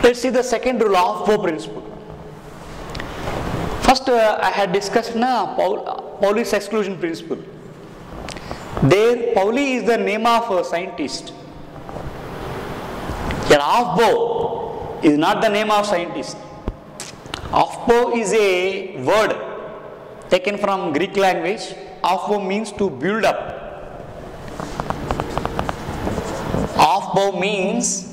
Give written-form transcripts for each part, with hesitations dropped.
Let's see the second rule of Poe principle. First, I had discussed Pauli's exclusion principle. There, Pauli is the name of a scientist. Here, Aufbau is not the name of scientist. Aufbau is a word taken from Greek language. Aufbau means to build up. Aufbau means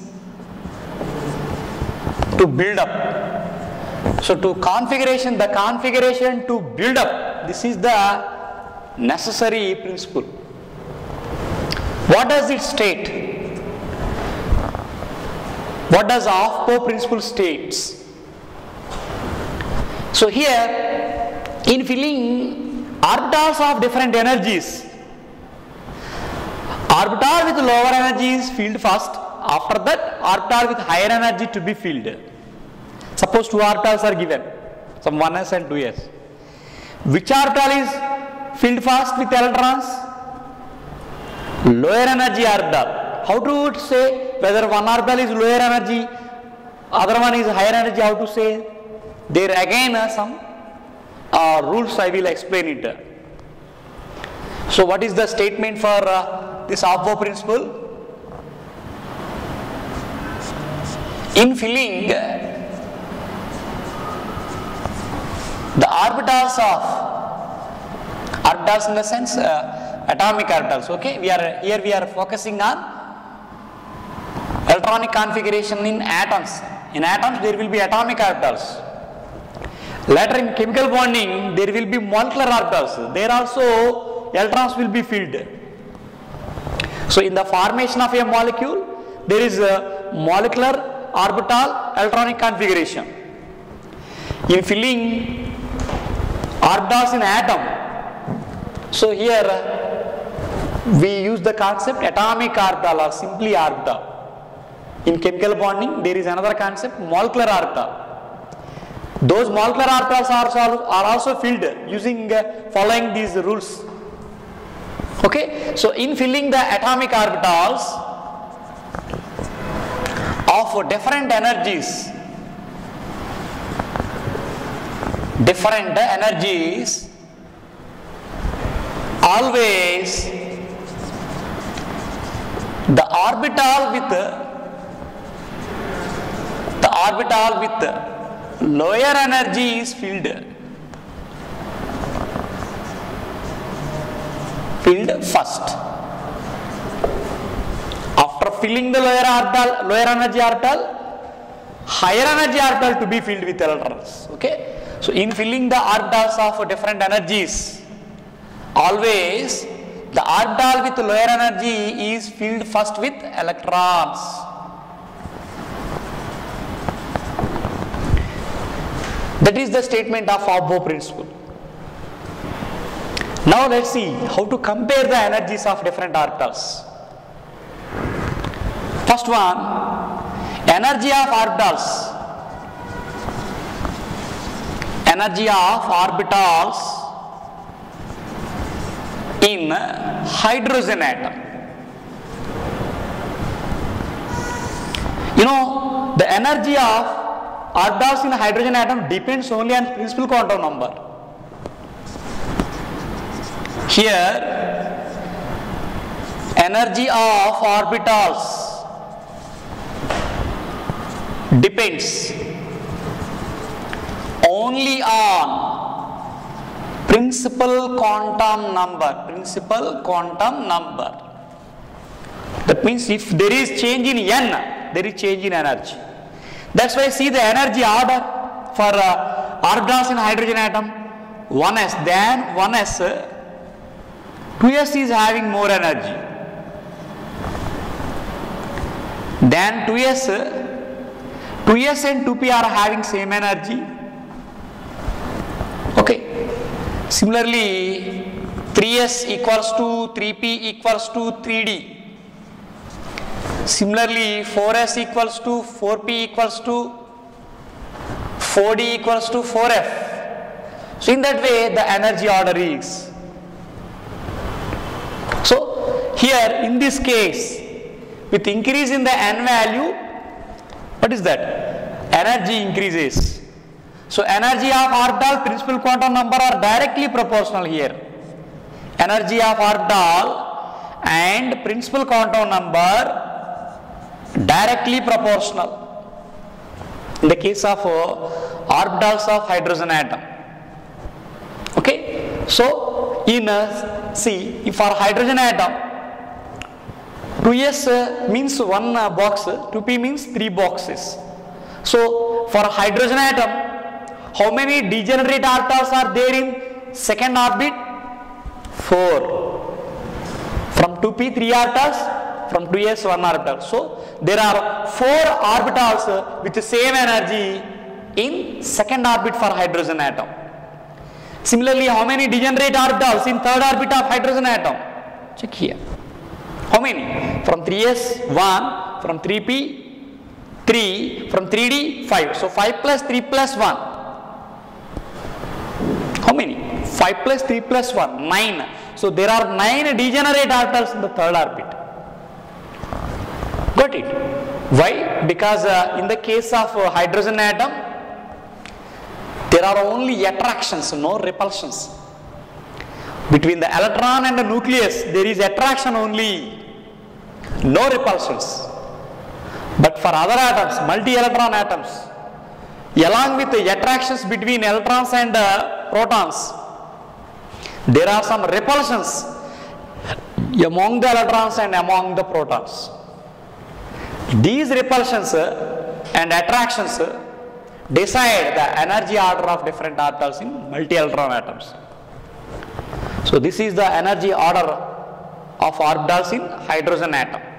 to build up. So the configuration to build up, this is the necessary principle. What does it state? What does Aufbau principle states? So here, in filling orbitals of different energies, orbital with lower energy is filled first. After that, orbital with higher energy to be filled. Suppose two orbitals are given, some 1s and 2s. Which orbital is filled first with electrons? Lower energy orbital. How to say whether one orbital is lower energy, other one is higher energy? How to say? There again some rules I will explain it. So what is the statement for this Aufbau principle? In filling the orbitals in the sense atomic orbitals, okay? Here we are focusing on electronic configuration in atoms. In atoms there will be atomic orbitals. Later in chemical bonding there will be molecular orbitals. There also electrons will be filled. So in the formation of a molecule there is a molecular orbital electronic configuration. In filling orbitals in atom, so here we use the concept atomic orbital or simply orbital. In chemical bonding there is another concept molecular orbital. Those molecular orbitals are also filled using following these rules. Okay, so in filling the atomic orbitals of different energies, always the orbital with lower energy is filled first. After filling the lower energy orbital, higher energy orbital to be filled with electrons. Okay, so in filling the orbitals of different energies, always the orbital with lower energy is filled first with electrons. That is the statement of Aufbau principle. Now let's see how to compare the energies of different orbitals. First one, energy of orbitals. Energy of orbitals in hydrogen atom. You know, the energy of orbitals in hydrogen atom depends only on principal quantum number. Here, energy of orbitals depends only on principal quantum number. That means if there is change in n, there is change in energy. That's why see the energy order for orbitals in hydrogen atom, 1s, then 1s, 2s is having more energy. Then 2s and 2p are having same energy. Okay. Similarly, 3s equals to 3p equals to 3d. Similarly, 4s equals to 4p equals to 4d equals to 4f. So in that way the energy order is. So here in this case, with increase in the n value, what is that? energy increases. So energy of orbital, principal quantum number are directly proportional here. Energy of orbital and principal quantum number directly proportional in the case of orbitals of hydrogen atom. Okay, so in see, for hydrogen atom, 2s means one box, 2p means 3 boxes. So for hydrogen atom, how many degenerate orbitals are there in second orbit? 4. From 2p 3 orbitals, from 2s 1 orbital. So there are 4 orbitals with the same energy in second orbit for hydrogen atom. Similarly, how many degenerate orbitals in third orbit of hydrogen atom? Check here. How many? From 3s 1, from 3p 3, from 3d 5. So 5 plus 3 plus 1. How many? 5 plus 3 plus 1, 9. So there are 9 degenerate orbitals in the third orbit. Got it? Why? Because in the case of hydrogen atom, there are only attractions, no repulsions. Between the electron and the nucleus, there is attraction only, no repulsions. But for other atoms, multi-electron atoms, along with the attractions between electrons and protons, there are some repulsions among the electrons and among the protons. These repulsions and attractions decide the energy order of different orbitals in multi-electron atoms. So this is the energy order of orbitals in hydrogen atom.